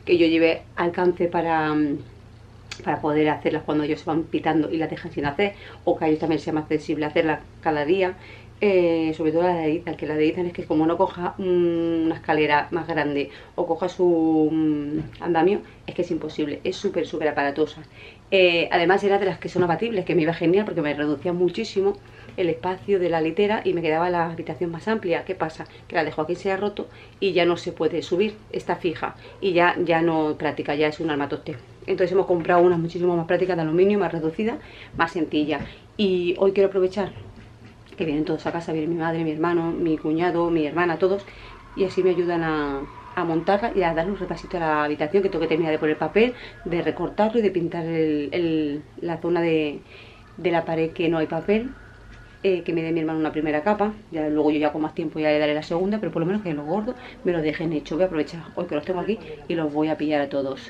que yo lleve alcance para poder hacerlas cuando ellos se van pitando y las dejan sin hacer, o que a ellos también sea más accesible hacerlas cada día. Sobre todo la de Ethan, que la de Ethan es que como no coja una escalera más grande o coja su andamio, es que es imposible, es súper aparatosa. Además era de las que son abatibles, que me iba genial porque me reducía muchísimo el espacio de la litera y me quedaba la habitación más amplia. ¿Qué pasa? Que la dejo aquí, se ha roto y ya no se puede subir, está fija y ya no práctica, ya es un armatoste. Entonces hemos comprado unas muchísimo más prácticas de aluminio, más reducida, más sencilla. Y hoy quiero aprovechar que vienen todos a casa, viene mi madre, mi hermano, mi cuñado, mi hermana, todos, y así me ayudan a montarla y a darle un repasito a la habitación, que tengo que terminar de poner papel, de recortarlo y de pintar la zona de la pared que no hay papel, que me dé mi hermano una primera capa, ya luego yo ya con más tiempo ya le daré la segunda, pero por lo menos que los gordos me los dejen hechos. Voy a aprovechar hoy que los tengo aquí y los voy a pillar a todos.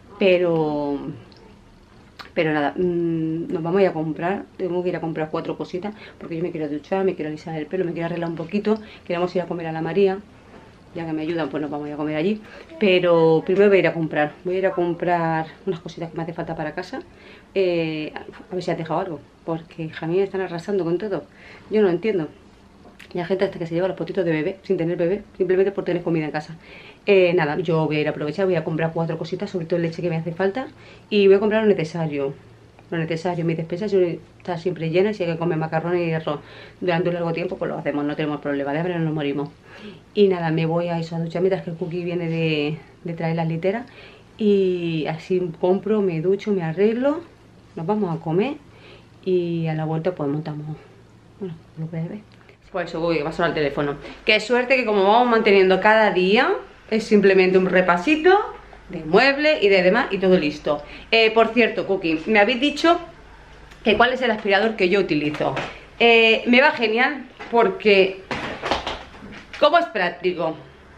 Pero nada, nos vamos a ir a comprar, tengo que ir a comprar 4 cositas, porque yo me quiero duchar, me quiero alisar el pelo, me quiero arreglar un poquito, queremos ir a comer a la María, ya que me ayudan pues nos vamos a ir a comer allí, pero primero voy a ir a comprar unas cositas que me hace falta para casa, a ver si has dejado algo, porque Jamie están arrasando con todo, yo no lo entiendo. Y hay gente hasta que se lleva los potitos de bebé, sin tener bebé, simplemente por tener comida en casa. Nada, yo voy a ir a aprovechar, voy a comprar 4 cositas, sobre todo leche que me hace falta. Y voy a comprar lo necesario. Mi despensa está siempre llena. Si hay que comer macarrones y arroz durante un largo tiempo, pues lo hacemos, no tenemos problema, de hambre no nos morimos. Y nada, me voy a eso a duchar mientras que el Cookie viene de traer las literas. Y así compro, me ducho, me arreglo, nos vamos a comer. Y a la vuelta pues montamos, bueno, los bebés. Pues eso, voy a pasar al teléfono. Qué suerte que como vamos manteniendo cada día, es simplemente un repasito de muebles y de demás y todo listo. Por cierto, Cookie, me habéis dicho que cuál es el aspirador que yo utilizo. Me va genial porque como es práctico,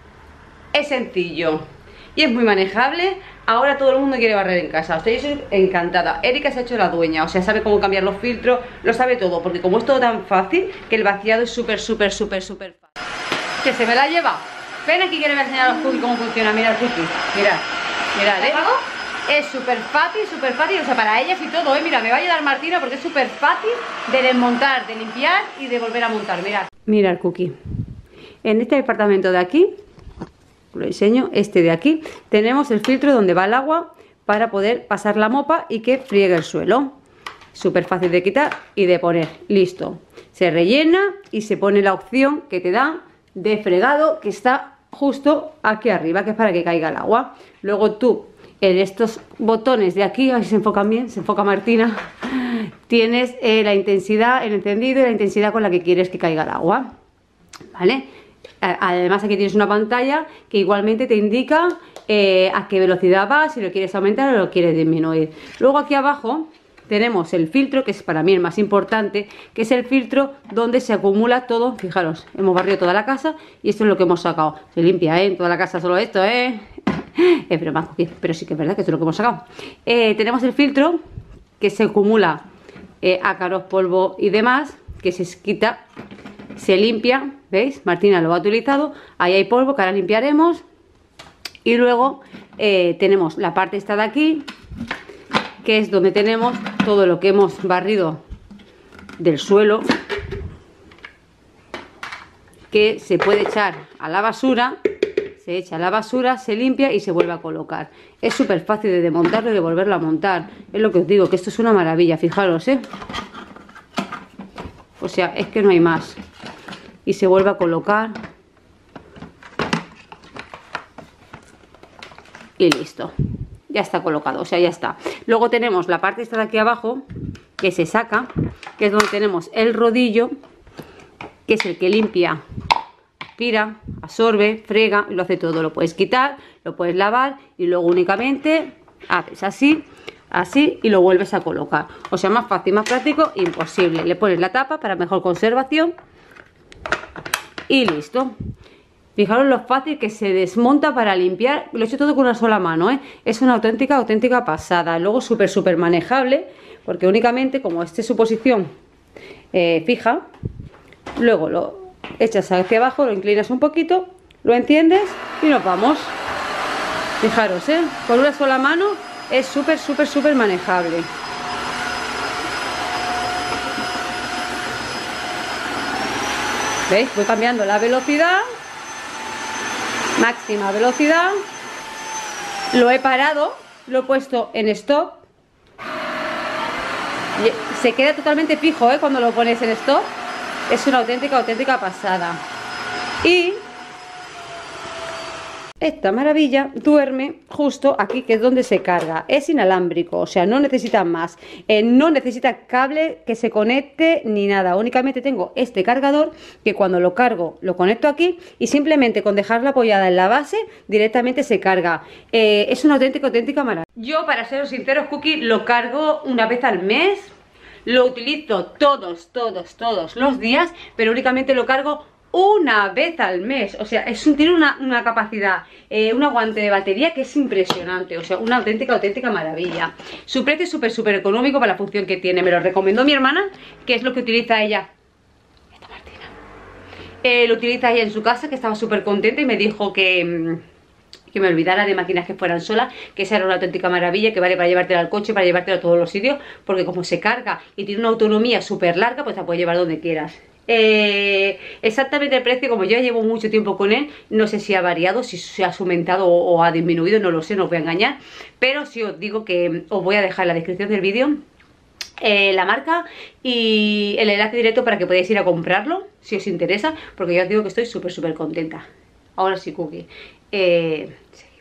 es sencillo y es muy manejable. Ahora todo el mundo quiere barrer en casa, o sea, yo soy encantada. Erika se ha hecho la dueña, o sea, sabe cómo cambiar los filtros, lo sabe todo, porque como es todo tan fácil, que el vaciado es súper fácil. Que se me la lleva. Ven aquí que le voy a enseñar a los Cookies cómo funciona, mirad Cookie, mirad, es súper fácil, o sea, para ellas y todo, mira, me va a ayudar Martina porque es súper fácil de desmontar, de limpiar y de volver a montar, mirad. Mirad Cookie, en este departamento de aquí, lo enseño, este de aquí, tenemos el filtro donde va el agua para poder pasar la mopa y que friegue el suelo. Súper fácil de quitar y de poner, listo. Se rellena y se pone la opción que te da de fregado, que está justo aquí arriba, que es para que caiga el agua. Luego tú, en estos botones de aquí, a ver si se enfocan bien, se enfoca Martina, tienes la intensidad, el encendido y la intensidad con la que quieres que caiga el agua, ¿vale? Además aquí tienes una pantalla que igualmente te indica a qué velocidad va, si lo quieres aumentar o lo quieres disminuir. Luego aquí abajo tenemos el filtro, que es para mí el más importante, que es el filtro donde se acumula todo. Fijaros, hemos barrido toda la casa y esto es lo que hemos sacado. Se limpia, en toda la casa solo esto, es broma, pero sí que es verdad que esto es lo que hemos sacado. Tenemos el filtro que se acumula ácaros, polvo y demás, que se quita, se limpia, ¿veis? Martina lo ha utilizado, ahí hay polvo que ahora limpiaremos. Y luego tenemos la parte esta de aquí, que es donde tenemos todo lo que hemos barrido del suelo, que se puede echar a la basura, se echa a la basura, se limpia y se vuelve a colocar. Es súper fácil de desmontarlo y de volverlo a montar. Es lo que os digo, que esto es una maravilla, fijaros, o sea, es que no hay más. Y se vuelve a colocar y listo, ya está colocado, o sea, ya está. Luego tenemos la parte esta de aquí abajo que se saca, que es donde tenemos el rodillo, que es el que limpia, aspira, absorbe, frega y lo hace todo. Lo puedes quitar, lo puedes lavar y luego únicamente haces así, así y lo vuelves a colocar. O sea, más fácil, más práctico, imposible. Le pones la tapa para mejor conservación y listo. Fijaros lo fácil que se desmonta para limpiar. Lo he hecho todo con una sola mano, es una auténtica pasada. Luego súper manejable, porque únicamente como este es su posición fija, luego lo echas hacia abajo, lo inclinas un poquito, lo enciendes y nos vamos. Fijaros, con una sola mano es súper, súper, súper manejable. ¿Veis? Voy cambiando la velocidad, máxima velocidad, lo he parado, lo he puesto en stop, se queda totalmente fijo, cuando lo pones en stop, es una auténtica pasada. Y esta maravilla duerme justo aquí, que es donde se carga. Es inalámbrico, o sea, no necesita más. No necesita cable que se conecte ni nada. Únicamente tengo este cargador que cuando lo cargo lo conecto aquí y simplemente con dejarla apoyada en la base directamente se carga. Es una auténtica maravilla. Yo, para seros sinceros, Cookie lo cargo una vez al mes. Lo utilizo todos los días, pero únicamente lo cargo una vez al mes. O sea, tiene una capacidad, un aguante de batería que es impresionante. O sea, una auténtica maravilla. Su precio es súper económico para la función que tiene. Me lo recomendó mi hermana, que es lo que utiliza ella. Esta Martina. Lo utiliza ella en su casa, que estaba súper contenta y me dijo que me olvidara de máquinas que fueran solas, que esa era una auténtica maravilla, que vale para llevártela al coche, para llevártela a todos los sitios, porque como se carga y tiene una autonomía súper larga, pues la puedes llevar donde quieras. Exactamente el precio, como yo llevo mucho tiempo con él, no sé si ha variado, si se ha aumentado o ha disminuido, no lo sé, no os voy a engañar, pero sí os digo que os voy a dejar en la descripción del vídeo la marca y el enlace directo para que podáis ir a comprarlo si os interesa, porque yo os digo que estoy súper contenta. Ahora sí, Cookie, seguimos.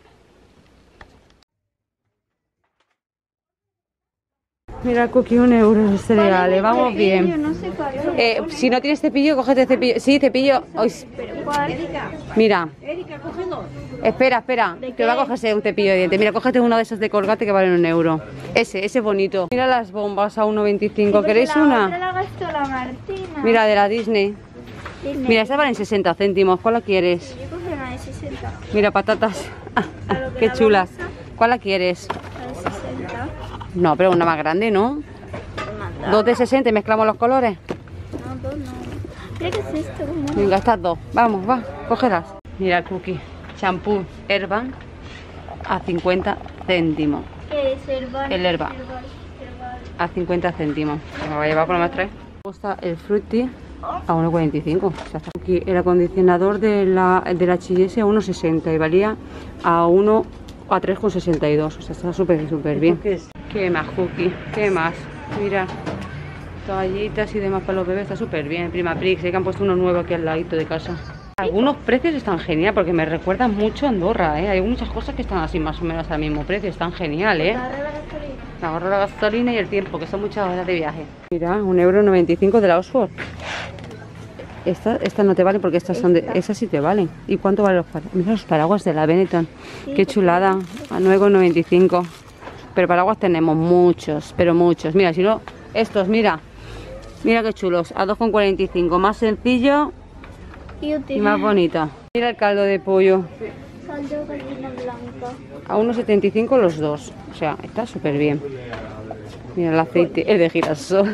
Mira, Cookie, 1 euro de cereales, vamos bien. No sé cuál. Si no tienes cepillo, cógete cepillo. Sí, cepillo. ¿Pero cuál? Mira. Erika, coge dos. Espera, que va a cogerse un cepillo de dientes. Mira, cógete uno de esos de Colgate que valen 1 euro. Ese bonito. Mira las bombas a 1,25. ¿Queréis una? La gastó la Martina. Mira, de la Disney. Mira, estas valen 60 céntimos. ¿Cuál la quieres? Yo cogí una de 60. Mira, patatas. Qué chulas. ¿Cuál la quieres? La de 60. No, pero una más grande, ¿no? 2 de 60 y mezclamos los colores. No, 2 no. Mira qué es esto. Venga, estas 2. Vamos, va, cógelas. Mira, Cookie. Champú Herbal a 50 céntimos. ¿Qué es Herbal? El Herbal. A 50 céntimos. Me va a llevar por lo más 3. Me gusta el Fruity a 1,45. O sea, está aquí el acondicionador de la H&S a 1,60 y valía a 3,62. O sea, está súper bien. ¿Qué más, Cookie? ¿Qué más? Mira, toallitas y demás para los bebés, está súper bien. Prima Prix, que han puesto uno nuevo aquí al ladito de casa. Algunos precios están genial porque me recuerdan mucho a Andorra, Hay muchas cosas que están así más o menos al mismo precio, están genial, Ahorro la gasolina y el tiempo, que son muchas horas de viaje. Mira, 1,95 € de la Oxford. Estas no te valen porque esas sí te valen. ¿Y cuánto valen los paraguas? Mira los paraguas de la Benetton. Qué chulada, a 9,95. Pero paraguas tenemos muchos, pero muchos. Mira, si no, estos, mira qué chulos, a 2,45. Más sencillo y más bonito. Mira el caldo de pollo. Caldo gallina blanca. A 1,75 los dos. O sea, está súper bien. Mira el aceite, el de girasol.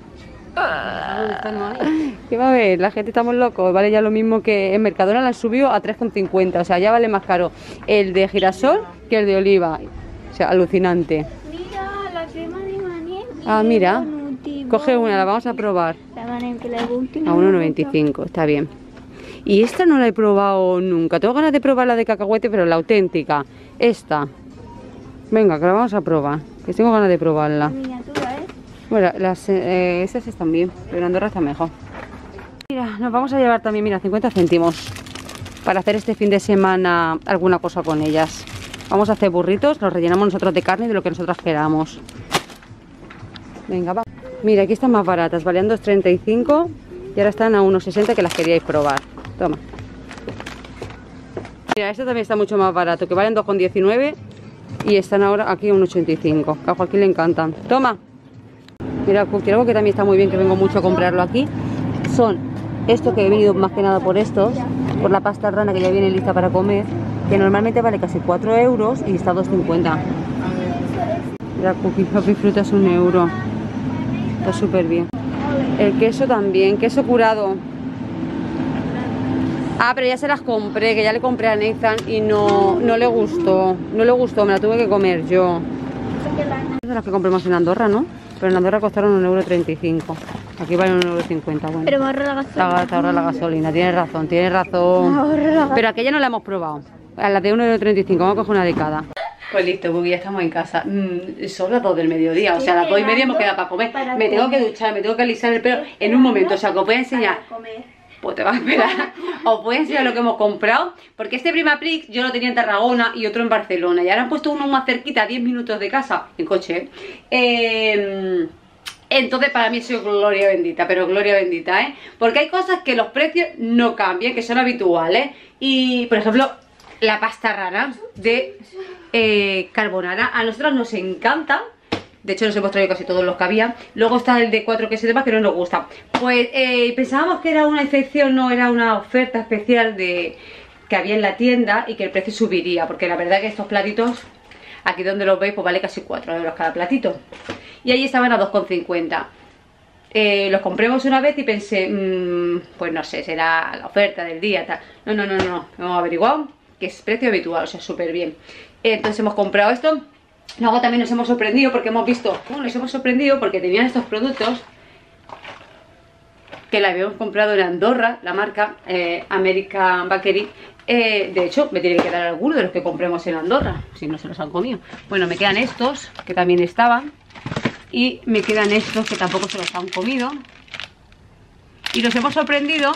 ¿Qué va a ver? La gente estamos locos. Vale ya lo mismo que en Mercadona, la han subido a 3,50. O sea, ya vale más caro el de girasol que el de oliva. O sea, alucinante. Mira, la crema de maní. Ah, mira. Coge una, la vamos a probar. La maní que la última. A 1,95, está bien. Y esta no la he probado nunca. Tengo ganas de probar la de cacahuete, pero la auténtica. Esta. Venga, que la vamos a probar. Que tengo ganas de probarla. Miniatura, Bueno, esas están bien, pero en Andorra está mejor. Mira, nos vamos a llevar también, mira, 50 céntimos. Para hacer este fin de semana alguna cosa con ellas. Vamos a hacer burritos, los rellenamos nosotros de carne y de lo que nosotras queramos. Venga, va. Mira, aquí están más baratas, valían 2,35 y ahora están a 1,60 que las queríais probar. Toma. Mira, este también está mucho más barato, que valen 2,19 y están ahora aquí a 1,85. A Joaquín le encantan. Toma. Mira, Cookie, algo que también está muy bien, que vengo mucho a comprarlo aquí, son estos que he venido más que nada por estos, por la pasta rana que ya viene lista para comer, que normalmente vale casi 4 euros y está a 2,50. Mira, Cookie, Happy Fruta es 1 euro. Está súper bien. El queso también, queso curado. Ah, pero ya se las compré, que ya le compré a Nathan y no le gustó. No le gustó, me la tuve que comer yo. De las que compramos en Andorra, ¿no? Pero en Andorra costaron 1,35 €. Aquí valen 1,50 €, bueno. Pero me ahorra la gasolina. Te ahorra la gasolina, tienes razón, tienes razón. Pero aquella no la hemos probado. A la de 1,35 €, vamos a coger una de cada. Pues listo, porque ya estamos en casa. Son las 2 del mediodía, o sea, las 2 y media hemos quedado para comer. Me tengo que duchar, me tengo que alisar el pelo en un momento, o sea, que os voy a enseñar. Pues te vas a esperar. Os voy a enseñar lo que hemos comprado. Porque este Primaprix yo lo tenía en Tarragona y otro en Barcelona. Y ahora han puesto uno más cerquita, a 10 minutos de casa, en coche. Entonces para mí eso es gloria bendita, pero gloria bendita, ¿eh? Porque hay cosas que los precios no cambian, que son habituales. Y, por ejemplo, la pasta rara de carbonara. A nosotros nos encanta. De hecho nos hemos traído casi todos los que había. Luego está el de 4 quesos demás que no nos gusta. Pues pensábamos que era una excepción, no era una oferta especial que había en la tienda y que el precio subiría. Porque la verdad que estos platitos, aquí donde los veis, pues vale casi 4 € cada platito. Y ahí estaban a 2,50 €. Los compramos una vez y pensé, pues no sé, será la oferta del día, tal. No, hemos averiguado que es precio habitual, o sea, súper bien. Entonces hemos comprado esto. Luego también nos hemos sorprendido porque hemos visto, nos hemos sorprendido porque tenían estos productos que la habíamos comprado en Andorra, la marca American Bakery. De hecho, me tiene que quedar alguno de los que compremos en Andorra, si no se los han comido. Bueno, me quedan estos, que también estaban. Y me quedan estos, que tampoco se los han comido. Y nos hemos sorprendido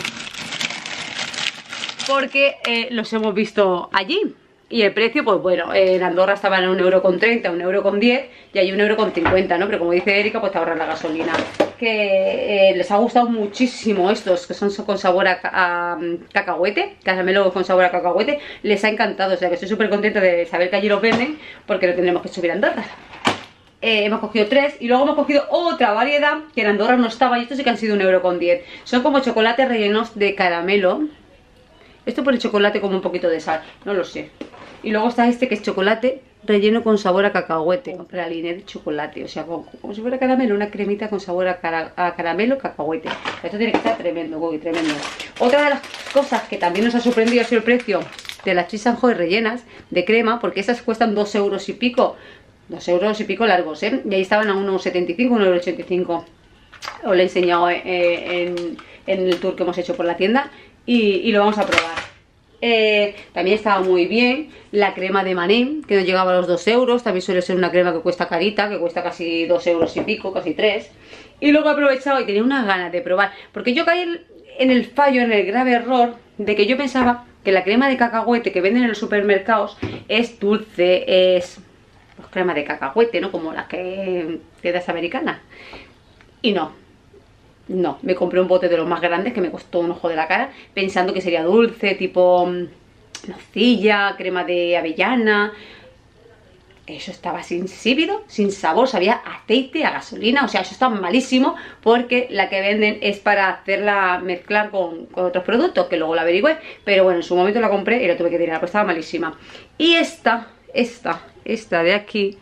porque los hemos visto allí. Y el precio, pues bueno, en Andorra estaban en 1,30 €, 1,10 € y hay 1,50 €, ¿no? Pero como dice Erika, pues te ahorran la gasolina. Que les ha gustado muchísimo estos, que son con sabor a cacahuete, caramelo con sabor a cacahuete. Les ha encantado, o sea que estoy súper contenta de saber que allí los venden, porque lo tendremos que subir a Andorra. Hemos cogido 3 y luego hemos cogido otra variedad que en Andorra no estaba y estos sí que han sido 1,10 €. Son como chocolates rellenos de caramelo. Esto pone chocolate como un poquito de sal, no lo sé. Y luego está este que es chocolate relleno con sabor a cacahuete, praline de chocolate, o sea, como si fuera caramelo, una cremita con sabor a caramelo, cacahuete. Esto tiene que estar tremendo, Gogi, tremendo. Otra de las cosas que también nos ha sorprendido ha sido el precio de las cheese and joy rellenas de crema, porque esas cuestan 2 € y pico, 2 € y pico largos, ¿eh? Y ahí estaban a 1,75 €, 1,85 €. Os lo he enseñado en el tour que hemos hecho por la tienda y lo vamos a probar. También estaba muy bien la crema de maní, que nos llegaba a los 2 €. También suele ser una crema que cuesta carita, que cuesta casi 2 € y pico, casi 3. Y luego he aprovechado y tenía unas ganas de probar, porque yo caí en el fallo, en el grave error de que yo pensaba que la crema de cacahuete que venden en los supermercados es dulce, es pues, crema de cacahuete, ¿no? Como las que tiendas americanas. Y no, me compré un bote de los más grandes que me costó un ojo de la cara, pensando que sería dulce, tipo nocilla, crema de avellana. Eso estaba insípido, sin sabor, sabía aceite, a gasolina, o sea, eso está malísimo, porque la que venden es para hacerla mezclar con otros productos, que luego la averigüé, pero bueno, en su momento la compré y la tuve que tirar, pues estaba malísima. Y esta de aquí,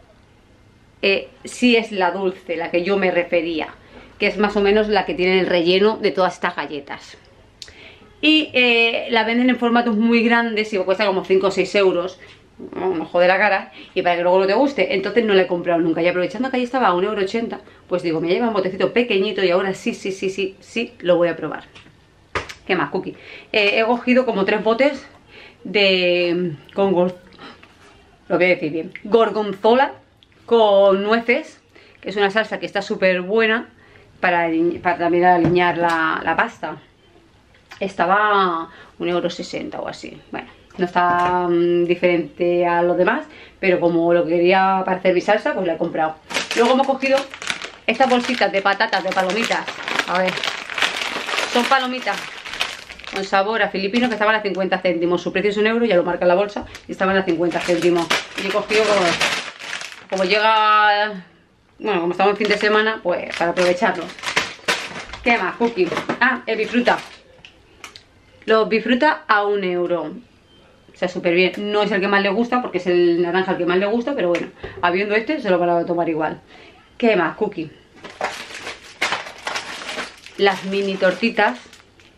sí es la dulce, la que yo me refería, que es más o menos la que tiene el relleno de todas estas galletas. Y la venden en formatos muy grandes y cuesta como 5 o 6 €. Un ojo de la cara, y para que luego no te guste. Entonces no la he comprado nunca. Y aprovechando que ahí estaba a 1,80 €, pues digo, me lleva un botecito pequeñito y ahora sí lo voy a probar. ¿Qué más, Cookie? He cogido como 3 botes de lo voy a decir bien, gorgonzola con nueces, que es una salsa que está súper buena para también aliñar la pasta. Estaba 1,60 € o así. Bueno, no está diferente a los demás, pero como lo quería para hacer mi salsa, pues la he comprado. Luego hemos cogido estas bolsitas de patatas, de palomitas. A ver, son palomitas con sabor a filipino, que estaban a 50 céntimos. Su precio es 1 €, ya lo marca en la bolsa, y estaban a 50 céntimos. Y he cogido como llega, bueno, como estamos en fin de semana, pues para aprovecharlo. ¿Qué más, Cookie? Ah, el bifruta. Los bifruta a 1 €. O sea, súper bien. No es el que más le gusta, porque es el naranja el que más le gusta, pero bueno, habiendo este, se lo van a tomar igual. ¿Qué más, Cookie? Las mini tortitas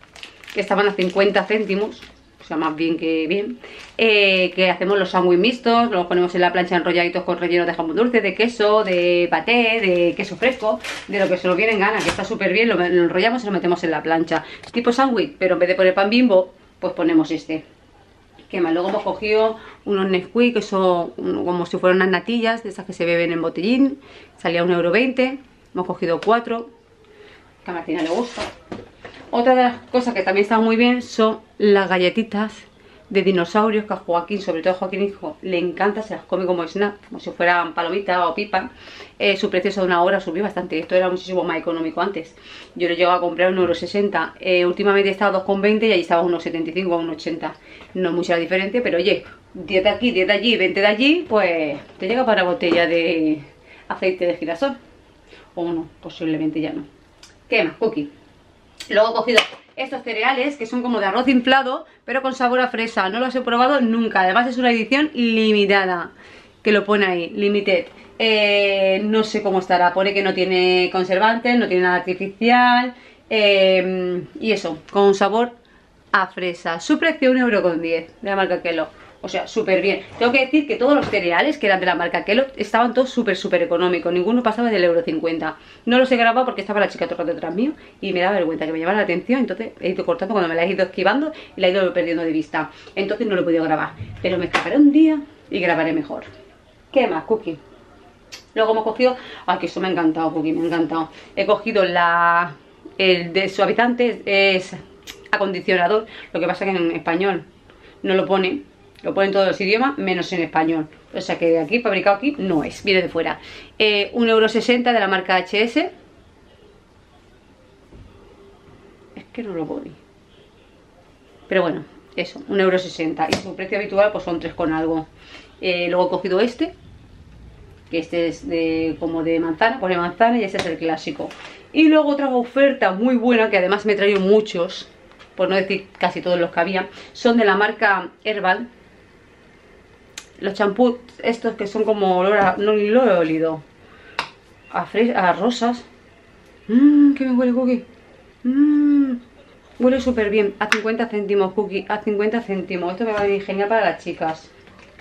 que estaban a 50 céntimos. O sea, más bien que bien. Que hacemos los sándwiches mixtos, los ponemos en la plancha enrolladitos con relleno de jamón dulce, de queso, de paté, de queso fresco, de lo que se nos viene en gana, que está súper bien. Lo enrollamos y lo metemos en la plancha. Tipo sándwich, pero en vez de poner pan Bimbo, pues ponemos este. ¿Qué más? Luego hemos cogido unos Nesquik, que son como si fueran unas natillas, de esas que se beben en botellín. Salía 1,20 €. Hemos cogido 4, que a Martina le gusta. Otra de las cosas que también están muy bien son las galletitas de dinosaurios, que a Joaquín, sobre todo a Joaquín hijo, le encanta, se las come como snack, como si fueran palomitas o pipas. Su precio de una hora subió bastante, esto era muchísimo más económico antes. Yo lo llego a comprar 1,60 €, últimamente estaba a 2,20 y allí estaba a 1,75 a 1,80. No es mucha la diferencia, pero oye, 10 de aquí, 10 de allí, 20 de allí, pues te llega para una botella de aceite de girasol. O no, posiblemente ya no. ¿Qué más? Cookie. Luego he cogido estos cereales que son como de arroz inflado, pero con sabor a fresa. No los he probado nunca. Además es una edición limitada, que lo pone ahí, limited. No sé cómo estará. Pone que no tiene conservantes, no tiene nada artificial. Y eso, con sabor a fresa. Su precio 1,10 € de la marca Kellogg. O sea, súper bien. Tengo que decir que todos los cereales que eran de la marca Kellogg estaban todos súper económicos. Ninguno pasaba del 1,50 €. No los he grabado porque estaba la chica tocando detrás mío y me da vergüenza, que me llama la atención. Entonces he ido cortando cuando me la he ido esquivando y la he ido perdiendo de vista. Entonces no lo he podido grabar. Pero me escaparé un día y grabaré mejor. ¿Qué más, Cookie? Luego hemos cogido... Ay, que eso me ha encantado, Cookie, me ha encantado. He cogido el de suavizante, es acondicionador. Lo que pasa que en español no lo pone. Lo ponen en todos los idiomas, menos en español. O sea que de aquí, fabricado aquí, no es. Viene de fuera. 1,60 € de la marca HS. Es que no lo pone. Pero bueno, eso, 1,60 €. Y su precio habitual pues son 3 con algo. Luego he cogido este. Que este es como de manzana. Pone manzana y este es el clásico. Y luego otra oferta muy buena, que además me he traído muchos, por no decir casi todos los que había. Son de la marca Herbal. Los champús estos que son como olor a... No, ni lo he olido. A rosas. Que me huele, Cookie. Huele súper bien. A 50 céntimos, Cookie. A 50 céntimos. Esto me va a venir genial para las chicas.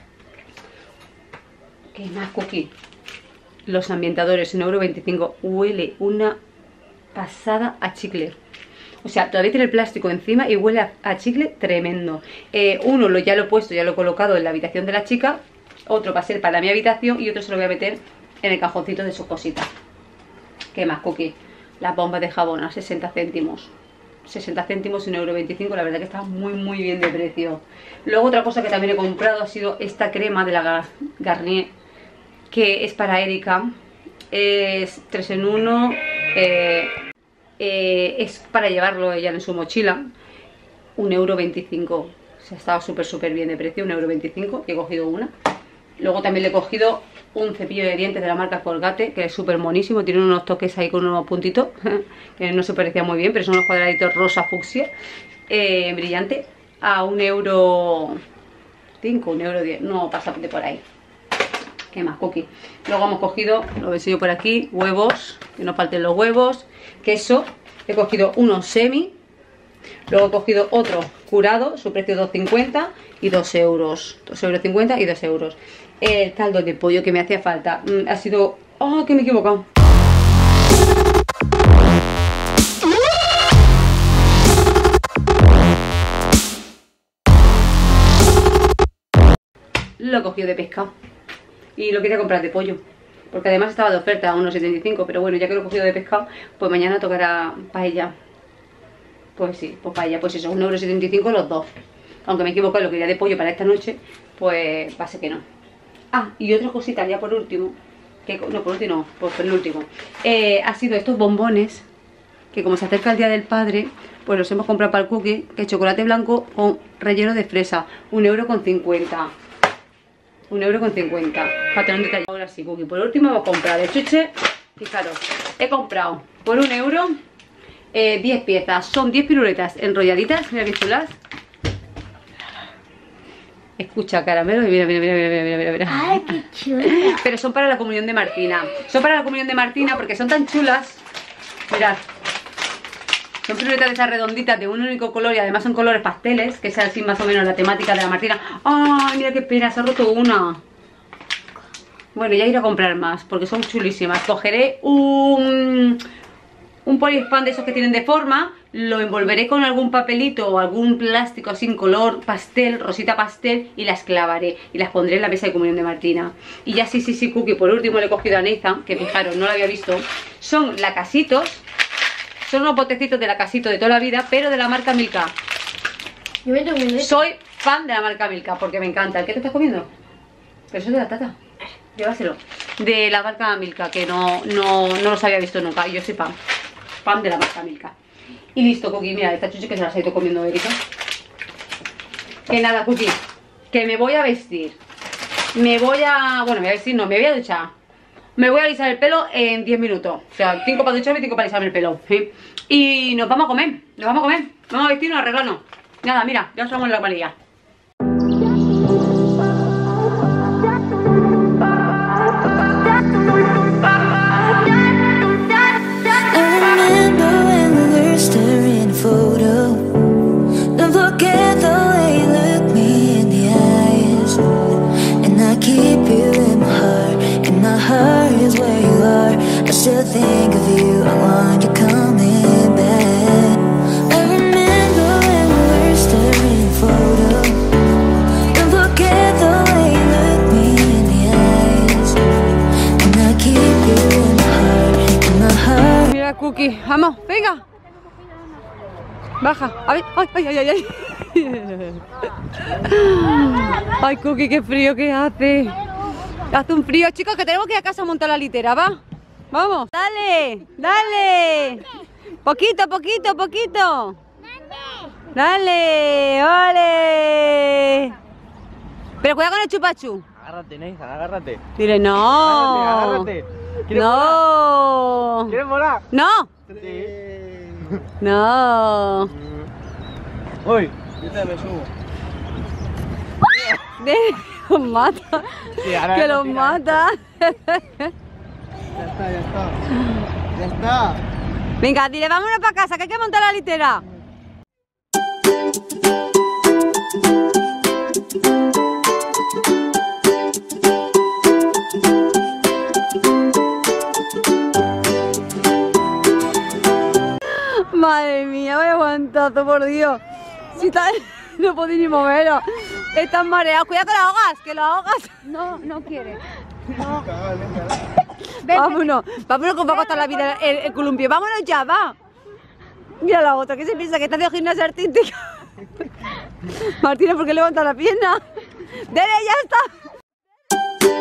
¿Qué más, Cookie? Los ambientadores, 1,25 €. Huele una pasada a chicle. O sea, todavía tiene el plástico encima y huele a chicle tremendo. Uno ya lo he puesto, ya lo he colocado en la habitación de la chica. Otro va a ser para mi habitación y otro se lo voy a meter en el cajoncito de sus cositas. ¿Qué más, Cookie? Las bombas de jabón a 60 céntimos. 60 céntimos, 1,25 €. La verdad que está muy bien de precio. Luego otra cosa que también he comprado ha sido esta crema de la Garnier, que es para Erika. Es 3 en 1. Es para llevarlo ella en su mochila. 1,25 €. O sea, estaba súper bien de precio. 1,25 € y he cogido una. Luego también le he cogido un cepillo de dientes de la marca Colgate, que es súper monísimo. Tiene unos toques ahí con unos puntitos que no se parecía muy bien, pero son unos cuadraditos rosa fucsia, brillante. A 1,05 €, 1,10 €. No pasa de por ahí. ¿Qué más, Cookie? Luego hemos cogido, lo veo yo por aquí, huevos, que no falten los huevos, queso. He cogido uno semi. Luego he cogido otro curado, su precio 2,50 y 2 €. 2,50 € y 2 €. El caldo de pollo que me hacía falta ha sido... ¡Oh, que me he equivocado! Lo he cogido de pescado. Y lo quería comprar de pollo, porque además estaba de oferta a 1,75 €. Pero bueno, ya que lo he cogido de pescado, pues mañana tocará paella. Pues sí, pues paella, pues eso, 1,75 € los dos. Aunque me equivoqué, lo quería de pollo para esta noche, pues va a ser que no. Ah, y otra cosita ya por último, que no, por último no, por el último, ha sido estos bombones, que como se acerca el Día del Padre, pues los hemos comprado para el Cookie, que es chocolate blanco con relleno de fresa, 1,50 €. 1,50 €. Patrón detallado. Ahora sí, Cookie. Por último hemos comprado el chuche. Fijaros, he comprado por 1 € 10 piezas. Son 10 piruletas enrolladitas. Mira qué chulas. Escucha, caramelo. Mira. Ay, qué chula. Pero son para la comunión de Martina. Son para la comunión de Martina porque son tan chulas. Mirad. Son piruletas de esas redonditas de un único color y además son colores pasteles, que es así más o menos la temática de la Martina. ¡Ay, mira qué pena! Se ha roto una. Bueno, ya iré a comprar más porque son chulísimas. Cogeré un poliespan de esos que tienen de forma, lo envolveré con algún papelito o algún plástico así en color pastel, rosita pastel, y las clavaré y las pondré en la mesa de comunión de Martina. Y ya sí, Cookie, por último le he cogido a Nathan, que fijaros, no lo había visto. Son lacasitos, son unos botecitos de lacasito de toda la vida, pero de la marca Milka. Soy fan de la marca Milka porque me encanta. ¿Qué te estás comiendo? Pero eso es de la tata. Llévaselo. De la marca Milka, que no los había visto nunca. Y yo soy fan de la marca Milka. Y listo, Cookie. Mira, esta chuchi que se las ha ido comiendo Erika. Que nada, Cookie. Que me voy a vestir. Bueno, me voy a vestir, no, me voy a duchar. Me voy a alisar el pelo en 10 minutos. O sea, 5 para ducharme y 5 para alisarme el pelo. ¿Sí? Y nos vamos a comer. Vamos a vestirnos, a arreglarnos. Nada, mira, ya estamos en la cuadrilla. Still think of you, I want you coming back. I remember when we were staring in photo. Don't forget the way you look me in the eyes. And I keep you in my heart. Mira, Cookie, vamos, venga. Baja, a ver, ay. Ay, Cookie, qué frío que hace. Hace un frío, chicos, que tenemos que ir a casa a montar la litera, ¿va? Vamos, dale. Poquito. Dale, ole. Pero cuidado con el chupachú. Agárrate, Nathan, agárrate. Dile, no. Agárrate. ¿Quieres No. volar? ¿Quieres volar? No. Sí. No. Uy, yo también me subo. Los mata. Sí, ahora Que me los tira. mata. Ya está. Venga, dile, vámonos para casa, que hay que montar la litera. Madre mía, vaya aguantazo, por Dios. Si está... No podéis ni moveros. Están mareados. Cuidado que lo ahogas. No quiere. Vámonos que va a costar la vida el columpio. Vámonos ya, va. Mira la otra, que se piensa que está haciendo gimnasia artística. Martina, ¿por qué levanta la pierna? ¡Dele, ya está!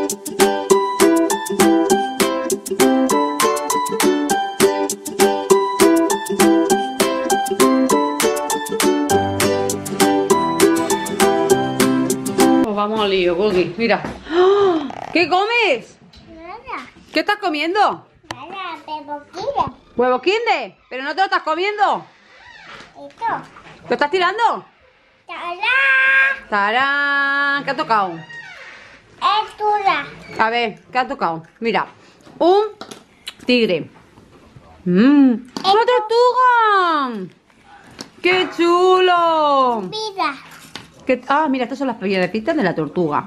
Pues vamos al lío, Cookie. Mira. ¡Oh! ¿Qué comes? Nada. ¿Qué estás comiendo? Nada, pero quiere. ¿Huevo Kinder? ¿Pero no te lo estás comiendo? Esto. ¿Lo estás tirando? ¡Tará! ¡Tarán! ¿Qué ha tocado? ¡Estura! A ver, ¿qué ha tocado? Mira, un tigre. ¡Una tortuga! ¡Qué chulo! Vida. Ah, mira, estas son las piedrecitas de la tortuga.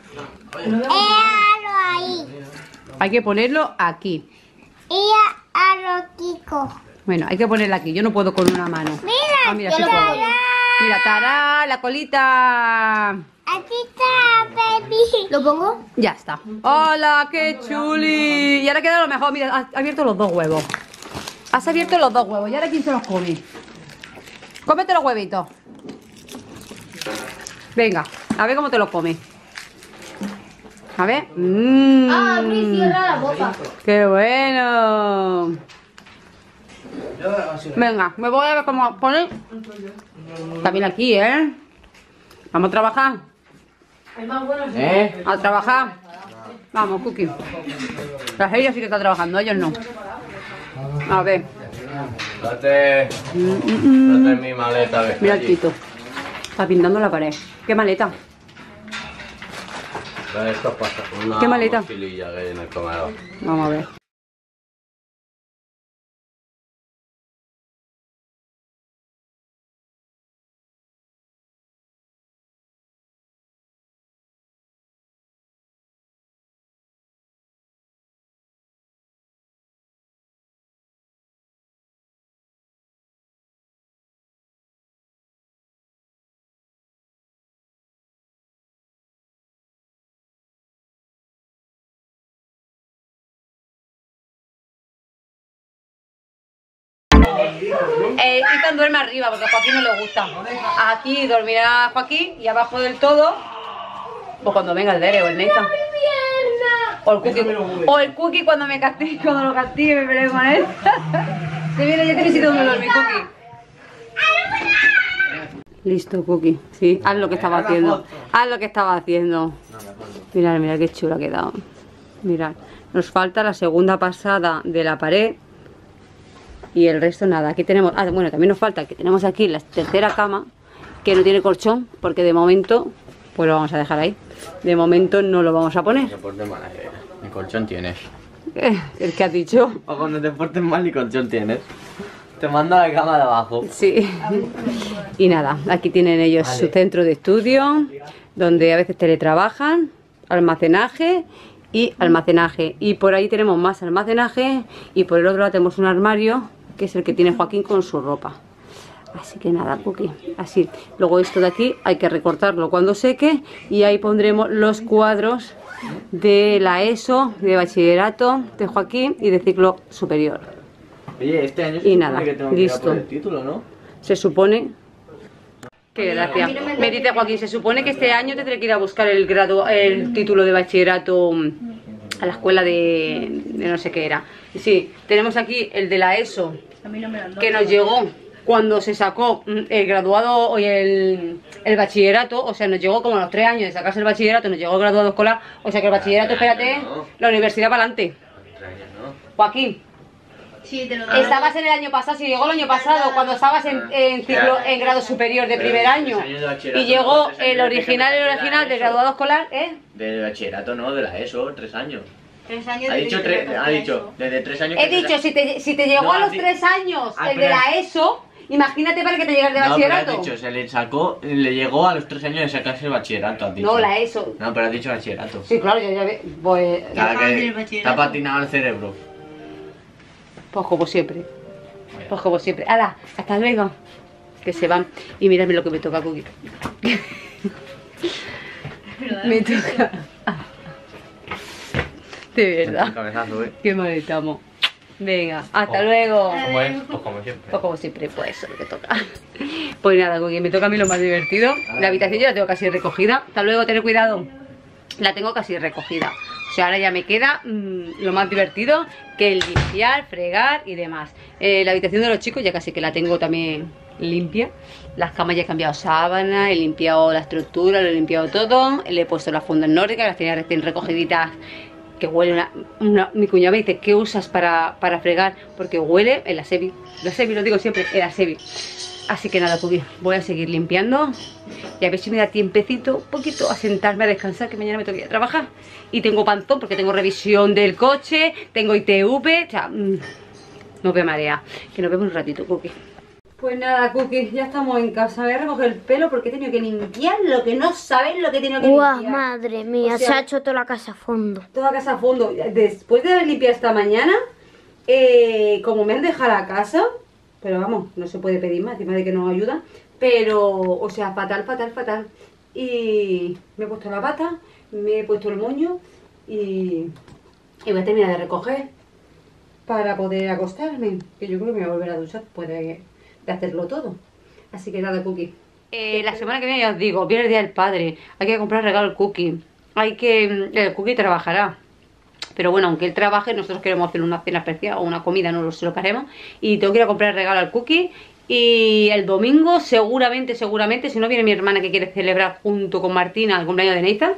Éalo ahí. Hay que ponerlo aquí. Y a los chicos. Bueno, hay que ponerla aquí. Yo no puedo con una mano. Mira, Ah, mira, sí puedo. tará. Mira, tará, la colita. Aquí está, baby. ¿Lo pongo? Ya está. ¡Hola, qué chuli! Y ahora queda lo mejor. Mira, has abierto los 2 huevos. Has abierto los 2 huevos. ¿Y ahora quién se los come? Cómete los huevitos. Venga, a ver cómo te los comes. A ver. Abre y cierra la boca. ¡Qué bueno! Venga, me voy a ver cómo poner. También aquí, ¿eh? Vamos a trabajar. A trabajar. Vamos, Cookie. Ella sí que está trabajando, ellos no. A ver. Date mi maleta, ves. Mira el Tito. Está pintando la pared. ¿Qué maleta? Esto pasa. Una ¿Qué maleta? mochililla que hay en el comedor. Vamos a ver. Ethan duerme arriba porque a Joaquín no le gusta. Aquí dormirá Joaquín y abajo del todo, pues cuando venga el Dere o el Nathan. O el Cookie cuando me castigue, cuando lo castigue me peleé con él. Se viene, ya tienes sitio donde dormir, Cookie. Listo, Cookie. Sí, haz lo que estaba haciendo. Haz lo que estaba haciendo. Mirad, mirad qué chulo ha quedado. Mirad, nos falta la segunda pasada de la pared. Y el resto nada. Aquí tenemos, bueno, también nos falta que tenemos aquí la tercera cama, que no tiene colchón, porque de momento, pues lo vamos a dejar ahí. De momento no lo vamos a poner. Ni colchón tienes. ¿El que has dicho? O cuando te portes mal ni colchón tienes. Te mando a la cama de abajo. Sí. Y nada, aquí tienen ellos su centro de estudio, donde a veces teletrabajan, almacenaje y almacenaje. Y por ahí tenemos más almacenaje y por el otro lado tenemos un armario, que es el que tiene Joaquín con su ropa. Así que nada, Cookie, así. Luego esto de aquí hay que recortarlo cuando seque y ahí pondremos los cuadros de la ESO, de bachillerato, de Joaquín y de ciclo superior. Oye, este año Y nada, que tengo que ir a listo. por el título, ¿no? Se supone... Qué gracia. Me dice Joaquín, se supone que este año tendré que ir a buscar el título de bachillerato a la escuela de no sé qué era. Y sí, tenemos aquí el de la ESO, que nos llegó cuando se sacó el graduado y el bachillerato, o sea, nos llegó como a los 3 años de sacarse el bachillerato, nos llegó el graduado escolar, o sea que el bachillerato, espérate, la universidad para adelante. Joaquín, Sí, te lo estabas en el año pasado, si llegó el año pasado, cuando estabas en grado superior de primer año, y llegó el original del graduado escolar, Del bachillerato no, de la ESO, 3 años. 3 años Ha dicho, desde 3 años. He dicho, si te llegó No, a los ha di- 3 años Ah, el de la ESO, imagínate para que te llegue el de No, pero bachillerato. has dicho, le llegó a los 3 años de sacarse el bachillerato, has dicho. No, la ESO. No, pero has dicho bachillerato. Sí, claro, yo ya pues Claro del que bachillerato. te ha patinado el cerebro. como siempre. Pues como siempre. ¡Hala! Hasta luego. Que se van. Y miradme lo que me toca, Cookie. Me toca. De verdad. Cabezazo, Qué mal estamos. Venga, hasta luego. ¿Cómo es? Pues como siempre. Pues como siempre, pues eso es lo que toca. Pues nada, Cookie, me toca a mí lo más divertido. La habitación yo la tengo casi recogida. Hasta luego, tener cuidado. La tengo casi recogida. O sea, ahora ya me queda lo más divertido, que el limpiar, fregar y demás. La habitación de los chicos ya casi que la tengo también limpia. Las camas ya he cambiado sábana, he limpiado la estructura, lo he limpiado todo. Le he puesto las fundas nórdicas, las tenía recién recogiditas, que huele mi cuñada me dice, ¿qué usas para fregar? Porque huele el asevi. El asevi, lo digo siempre, el asevi. Así que nada, Cookie, voy a seguir limpiando y a ver si me da tiempecito, un poquito, a sentarme a descansar, que mañana me tengo que ir a trabajar. Y tengo panzón porque tengo revisión del coche, tengo ITV, o sea, no me marea. Que nos vemos un ratito, Cookie. Pues nada, Cookie, ya estamos en casa. Voy a recoger el pelo porque he tenido que limpiar lo que no sabéis lo que he tenido que ¡Guau, limpiar. madre mía! O sea, se ha hecho toda la casa a fondo. Toda casa a fondo. Después de haber limpiado esta mañana, como me han dejado la casa, pero vamos, no se puede pedir más, encima de que nos ayuda, pero, o sea, fatal, fatal, fatal. Y me he puesto la bata, me he puesto el moño y voy a terminar de recoger para poder acostarme, que yo creo que me voy a volver a duchar después de hacerlo todo. Así que nada, Cookie. La semana que viene ya os digo, viene el Día del Padre, hay que comprar regalo al Cookie, el Cookie trabajará. Pero bueno, aunque él trabaje, nosotros queremos hacer una cena especial o una comida, no lo sé lo que haremos. Y tengo que ir a comprar el regalo al Cookie. Y el domingo, seguramente, si no viene mi hermana que quiere celebrar junto con Martina el cumpleaños de Nathan,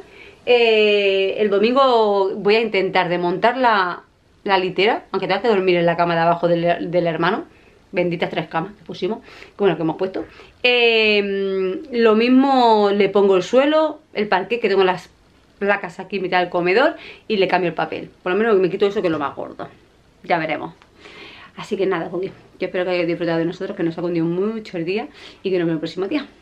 el domingo voy a intentar desmontar la litera, aunque tenga que dormir en la cama de abajo del hermano. Benditas 3 camas que pusimos, bueno, que hemos puesto. Lo mismo le pongo el suelo, el parquet, que tengo las placas aquí en mitad del comedor, y le cambio el papel. Por lo menos me quito eso, que es lo más gordo. Ya veremos. Así que nada, Cookie, yo espero que hayáis disfrutado de nosotros, que nos ha cundido mucho el día y que nos vemos el próximo día.